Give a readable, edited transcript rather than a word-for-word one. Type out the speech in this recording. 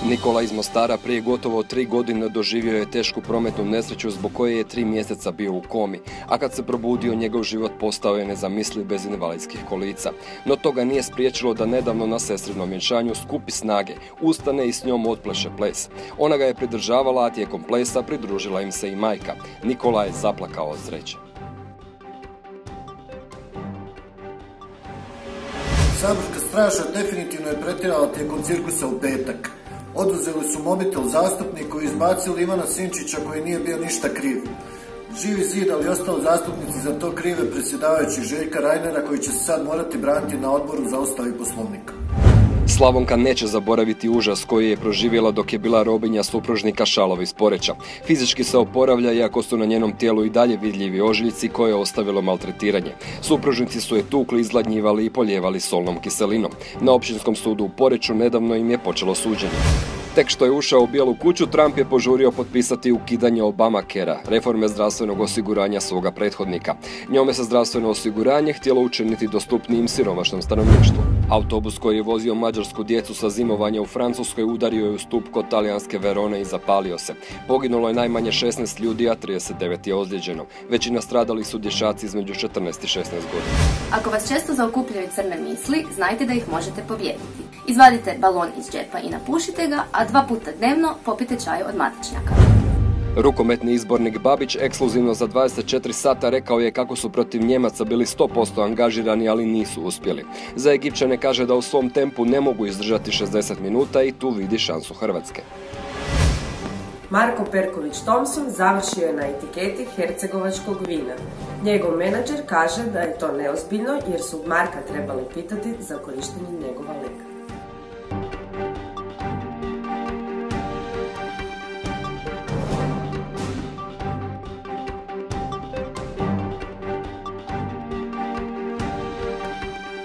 Nikola iz Mostara prije gotovo 3 godine doživio je tešku prometnu nesreću zbog koje je 3 mjeseca bio u komi, a kad se probudio njegov život postao je nezamisliv bez invalidskih kolica. No to ga nije spriječilo da nedavno na sestrinom vjenčanju skupi snage, ustane i s njom otpleše ples. Ona ga je pridržavala, a tijekom plesa pridružila im se i majka. Nikola je zaplakao od sreće. Saborska straža definitivno je pretjerala tijekom cirkusa u petak. Oduzeli su mobitel zastupniku i izbacili Ivana Sinčića koji nije bio ništa kriv. Živi zid, ali ostali zastupnici za to krive predsjedavajući Željka Reinera koji će se sad morati braniti na Odboru za Ustav i Poslovnik. Slavonka neće zaboraviti užas koji je proživjela dok je bila robinja supružnika Šalov iz Poreča. Fizički se oporavlja iako su na njenom tijelu i dalje vidljivi ožiljci koje je ostavilo maltretiranje. Supružnici su je tukli, izgladnjivali i polijevali solnom kiselinom. Na općinskom sudu u Poreču nedavno im je počelo suđenje. Tek što je ušao u Bijelu kuću, Trump je požurio potpisati ukidanje Obamacarea, reforme zdravstvenog osiguranja svoga prethodnika. Njome se zdravstveno osiguranje htjelo učiniti dostupnijim siromašnom stanovništvu. Autobus koji je vozio mađarsku djecu sa zimovanja u Francuskoj udario je u stup kod talijanske Verone i zapalio se. Poginulo je najmanje 16 ljudi, a 39 je ozlijeđeno. Većina stradali su dječaci između 14 i 16 godina. Ako vas često zaokupljaju crne misli, znajte da ih možete pobijediti. Izvadite balon iz džepa i napušite ga, a 2 puta dnevno popite čaj od matičnjaka. Rukometni izbornik Babić ekskluzivno za 24 sata rekao je kako su protiv Njemaca bili 100% angažirani, ali nisu uspjeli. Za Egipćane kaže da u svom tempu ne mogu izdržati 60 minuta i tu vidi šansu Hrvatske. Marko Perković-Thompson završio je na etiketi hercegovačkog vina. Njegov menadžer kaže da je to neozbiljno jer su Marka trebali pitati za korištenje njegova leka.